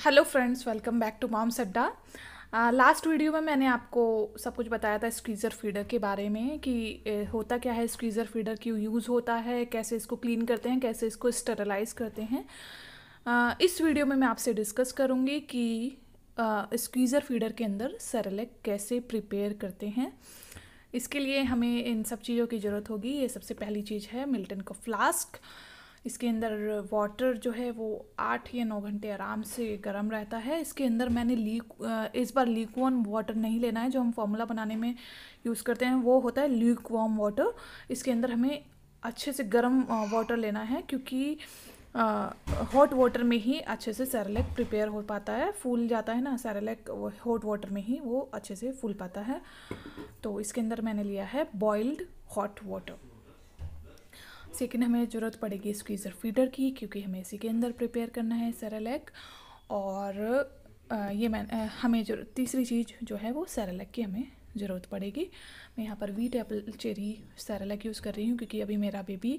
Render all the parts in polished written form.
Hello friends, welcome back to moms adda. Last video में मैंने आपको सब कुछ बताया था स्क्वीज़र फीडर के बारे में कि होता क्या है, स्क्वीज़र फीडर क्यों यूज़ होता है, कैसे इसको क्लीन करते हैं, कैसे इसको स्टेरलाइज करते हैं। इस वीडियो में मैं आपसे डिस्कस करूँगी कि स्क्वीज़र फीडर के अंदर सेरेलैक कैसे प्रिपेयर करते हैं। इसके लिए हमें इन सब चीज़ों की ज़रूरत होगी। ये सबसे पहली चीज़ है मिल्टन का फ्लास्क। इसके अंदर वाटर जो है वो 8 या 9 घंटे आराम से गर्म रहता है। इसके अंदर मैंने इस बार लीक वार्म वाटर नहीं लेना है। जो हम फार्मूला बनाने में यूज़ करते हैं वो होता है ल्यूक वार्म वाटर। इसके अंदर हमें अच्छे से गर्म वाटर लेना है, क्योंकि हॉट वाटर में ही अच्छे से सेरेलैक प्रिपेयर हो पाता है, फूल जाता है ना सेरेलैक, हॉट वाटर में ही वो अच्छे से फूल पाता है। तो इसके अंदर मैंने लिया है बॉइल्ड हॉट वाटर। सेकेंड, हमें ज़रूरत पड़ेगी स्क्वीज़र फीडर की, क्योंकि हमें इसी के अंदर प्रिपेयर करना है सेरेलैक। और हमें तीसरी चीज़ जो है वो सेरेलैक की हमें ज़रूरत पड़ेगी। मैं यहाँ पर wheat apple cherry Cerelac use कर रही हूँ, क्योंकि अभी मेरा बेबी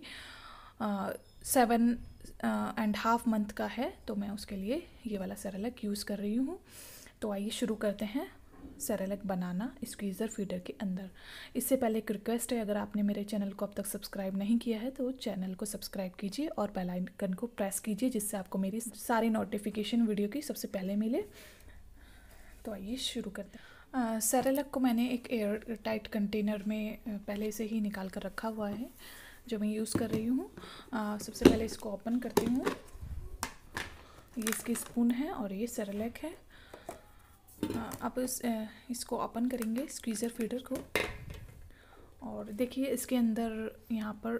7.5 मंथ का है, तो मैं उसके लिए ये वाला सेरेलैक यूज़ कर रही हूँ। तो आइए शुरू करते हैं सेरेलैक बनाना स्क्वीज़र फीडर के अंदर। इससे पहले एक रिक्वेस्ट है, अगर आपने मेरे चैनल को अब तक सब्सक्राइब नहीं किया है तो चैनल को सब्सक्राइब कीजिए और बेल आइकन को प्रेस कीजिए, जिससे आपको मेरी सारी नोटिफिकेशन वीडियो की सबसे पहले मिले। तो आइए शुरू करते हैं। सेरेलैक को मैंने एक एयर टाइट कंटेनर में पहले से ही निकाल कर रखा हुआ है, जो मैं यूज़ कर रही हूँ। सबसे पहले इसको ओपन करती हूँ। ये इसकी स्पून है और ये सेरेलैक है। अब इसको ओपन करेंगे स्क्वीज़र फीडर को, और देखिए इसके अंदर यहाँ पर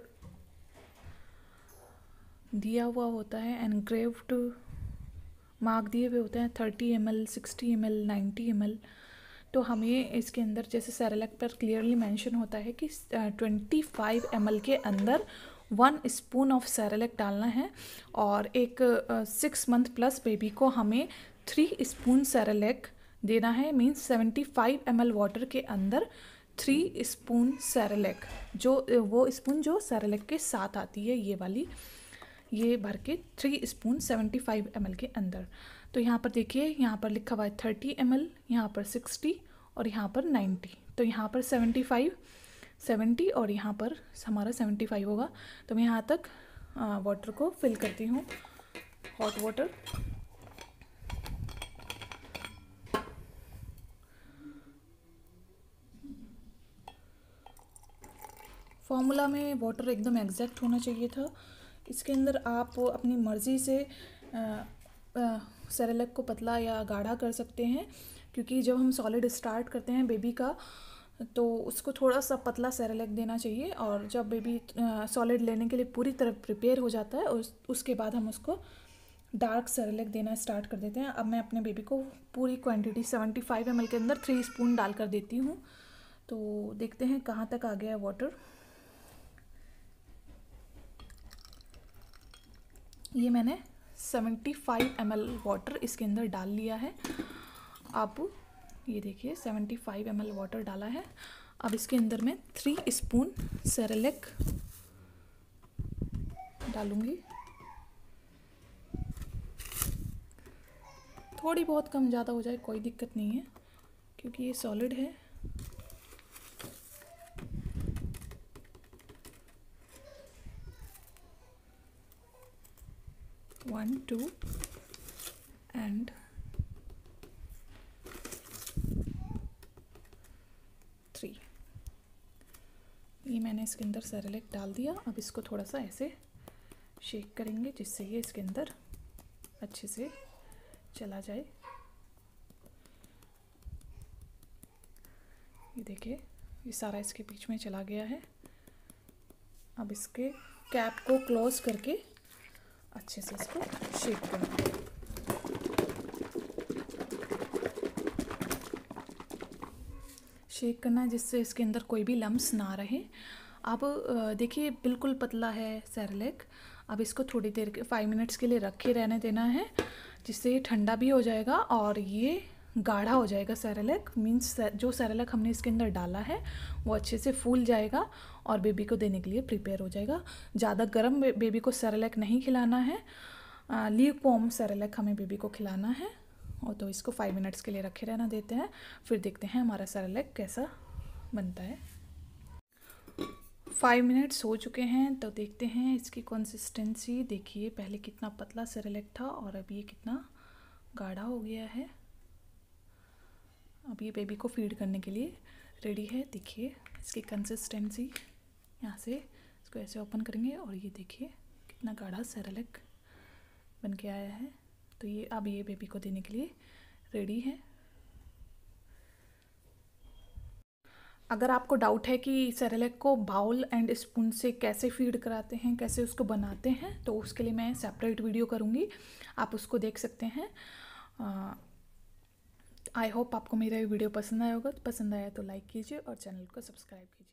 दिया हुआ होता है, एनग्रेव्ड मार्क दिए हुए होते हैं 30 ml, 60 ml, 90 ml। तो हमें इसके अंदर जैसे सेरेलैक पर क्लियरली मेंशन होता है कि 25 ml के अंदर 1 स्पून ऑफ सेरेलैक डालना है, और एक 6 मंथ प्लस बेबी को हमें 3 स्पून सेरेलैक देना है। मीन्स 75 ml वाटर के अंदर 3 स्पून सेरेलैक, जो वो स्पून जो सेरेलैक के साथ आती है, ये वाली, ये भर के 3 स्पून 75 ml के अंदर। तो यहाँ पर देखिए, यहाँ पर लिखा हुआ है 30 ml, यहाँ पर 60 और यहाँ पर 90। तो यहाँ पर 70 और यहाँ पर हमारा 75 होगा। तो मैं यहाँ तक वाटर को फिल करती हूँ, हॉट वाटर। फॉर्मूला में वाटर एकदम एग्जैक्ट होना चाहिए था। इसके अंदर आप अपनी मर्ज़ी से सेरेलैक को पतला या गाढ़ा कर सकते हैं, क्योंकि जब हम सॉलिड स्टार्ट करते हैं बेबी का तो उसको थोड़ा सा पतला सेरेलैक देना चाहिए, और जब बेबी सॉलिड लेने के लिए पूरी तरह प्रिपेयर हो जाता है उसके बाद हम उसको डार्क सेरेलैक देना स्टार्ट कर देते हैं। अब मैं अपने बेबी को पूरी क्वांटिटी 75 ml के अंदर 3 स्पून डाल कर देती हूँ। तो देखते हैं कहाँ तक आ गया वाटर। ये मैंने 75 ml वाटर इसके अंदर डाल लिया है। अब ये देखिए 75 ml वाटर डाला है। अब इसके अंदर मैं 3 स्पून सेरेलैक डालूंगी। थोड़ी बहुत कम ज़्यादा हो जाए कोई दिक्कत नहीं है, क्योंकि ये सॉलिड है। One, 2 and 3। ये मैंने इसके अंदर सेरेलैक डाल दिया। अब इसको थोड़ा सा ऐसे शेक करेंगे, जिससे ये इसके अंदर अच्छे से चला जाए। ये देखिए, ये सारा इसके बीच में चला गया है। अब इसके कैप को क्लोज करके अच्छे से इसको शेक करेंगे। शेक करना है जिससे इसके अंदर कोई भी लम्स ना रहे। अब देखिए बिल्कुल पतला है सेरेलैक। अब इसको थोड़ी देर के 5 मिनट्स के लिए रखे रहने देना है, जिससे ये ठंडा भी हो जाएगा और ये गाढ़ा हो जाएगा सेरेलैक। मीन्स जो सेरेलैक हमने इसके अंदर डाला है वो अच्छे से फूल जाएगा और बेबी को देने के लिए प्रिपेयर हो जाएगा। ज़्यादा गर्म बेबी को सेरेलैक नहीं खिलाना है। लीव पॉम सेरेलैक हमें बेबी को खिलाना है, और तो इसको 5 मिनट्स के लिए रखे रहना देते हैं। फिर देखते हैं हमारा सेरेलैक कैसा बनता है। 5 मिनट्स हो चुके हैं, तो देखते हैं इसकी कंसिस्टेंसी। देखिए पहले कितना पतला सेरेलैक था और अब ये कितना गाढ़ा हो गया है। अब ये बेबी को फीड करने के लिए रेडी है। देखिए इसकी कंसिस्टेंसी, यहाँ से इसको ऐसे ओपन करेंगे और ये देखिए कितना गाढ़ा सेरेलैक बन के आया है। तो ये अब ये बेबी को देने के लिए रेडी है। अगर आपको डाउट है कि सेरेलैक को बाउल एंड स्पून से कैसे फीड कराते हैं, कैसे उसको बनाते हैं, तो उसके लिए मैं सेपरेट वीडियो करूँगी, आप उसको देख सकते हैं। आई होप आपको मेरा वीडियो पसंद आया होगा। पसंद आया तो लाइक कीजिए और चैनल को सब्सक्राइब कीजिए।